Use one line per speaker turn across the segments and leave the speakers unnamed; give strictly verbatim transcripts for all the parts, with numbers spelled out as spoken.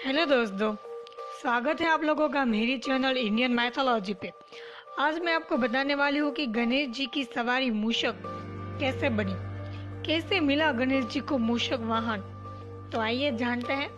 Hello दोस्तों, स्वागत है आप लोगों का मेरी चैनल इंडियन माइथोलॉजी पे। आज मैं आपको बताने वाली हूँ कि गणेश जी की सवारी मूषक कैसे बनी, कैसे मिला गणेश जी को मूषक वाहन। तो आइए जानते हैं।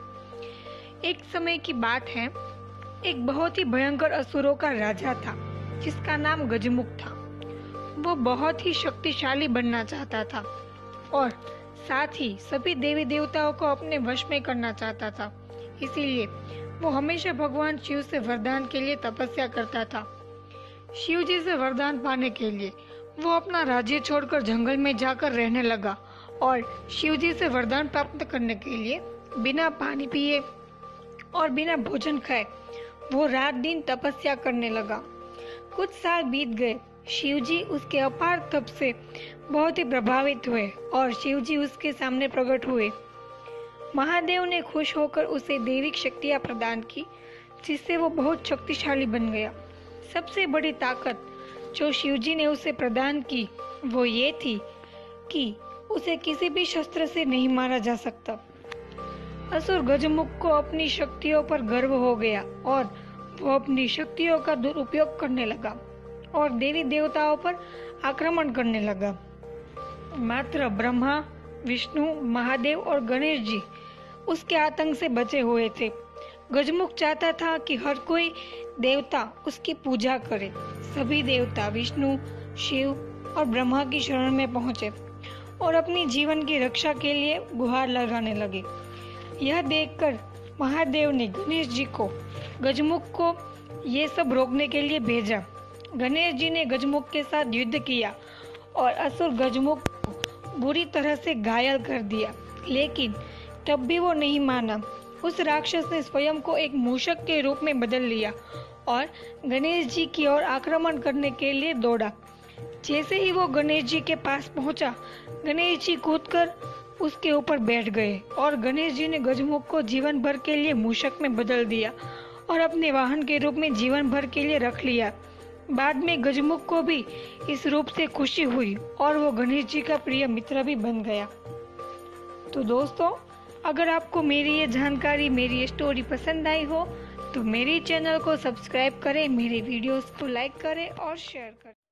एक समय की बात है, एक बहुत ही भयंकर असुरों का राजा था जिसका नाम गजमुख था। वो बहुत ही शक्तिशाली बनना चाहता था और साथ ही सभी देवी देवताओं को अपने वश में करना चाहता था। इसीलिए वो हमेशा भगवान शिव से वरदान के लिए तपस्या करता था। शिव जी से वरदान पाने के लिए वो अपना राज्य छोड़कर जंगल में जाकर रहने लगा और शिव जी से वरदान प्राप्त करने के लिए बिना पानी पिए और बिना भोजन खाए वो रात दिन तपस्या करने लगा। कुछ साल बीत गए। शिव जी उसके अपार तप से बहुत ही प्रभावित हुए और शिव जी उसके सामने प्रकट हुए। महादेव ने खुश होकर उसे दैविक शक्तियां प्रदान की, जिससे वो बहुत शक्तिशाली बन गया। सबसे बड़ी ताकत जो शिव जी ने उसे प्रदान की वो ये थी कि उसे किसी भी शस्त्र से नहीं मारा जा सकता। असुर गजमुख को अपनी शक्तियों पर गर्व हो गया और वो अपनी शक्तियों का दुरुपयोग करने लगा और देवी देवताओं पर आक्रमण करने लगा। मात्र ब्रह्मा, विष्णु, महादेव और गणेश जी उसके आतंक से बचे हुए थे। गजमुख चाहता था कि हर कोई देवता उसकी पूजा करे। सभी देवता विष्णु, शिव और ब्रह्मा की शरण में पहुंचे और अपनी जीवन की रक्षा के लिए गुहार लगाने लगे। यह देखकर महादेव ने गणेश जी को गजमुख को ये सब रोकने के लिए भेजा। गणेश जी ने गजमुख के साथ युद्ध किया और असुर गजमुख को बुरी तरह से घायल कर दिया, लेकिन तब भी वो नहीं माना। उस राक्षस ने स्वयं को एक मूषक के रूप में बदल लिया और गणेश जी की ओर आक्रमण करने के लिए दौड़ा। जैसे ही वो गणेश जी के पास पहुंचा, गणेश जी कूदकर उसके ऊपर बैठ गए और गणेश जी ने गजमुख को जीवन भर के लिए मूषक में बदल दिया और अपने वाहन के रूप में जीवन भर के लिए रख लिया। बाद में गजमुख को भी इस रूप से खुशी हुई और वो गणेश जी का प्रिय मित्र भी बन गया। तो दोस्तों, अगर आपको मेरी ये जानकारी, मेरी ये स्टोरी पसंद आई हो तो मेरे चैनल को सब्सक्राइब करें, मेरे वीडियोस को लाइक करें और शेयर करें।